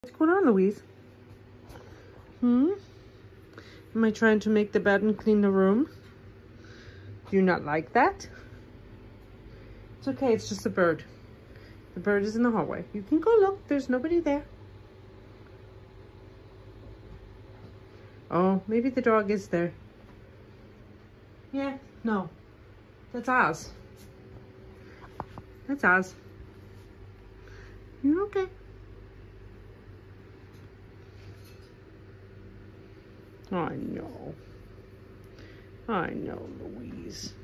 What's going on, Louise? Am I trying to make the bed and clean the room? Do you not like that? It's okay, it's just a bird. The bird is in the hallway. You can go look, there's nobody there. Oh, maybe the dog is there. Yeah, no. That's Oz. That's Oz. You're okay. I know. I know, Louise.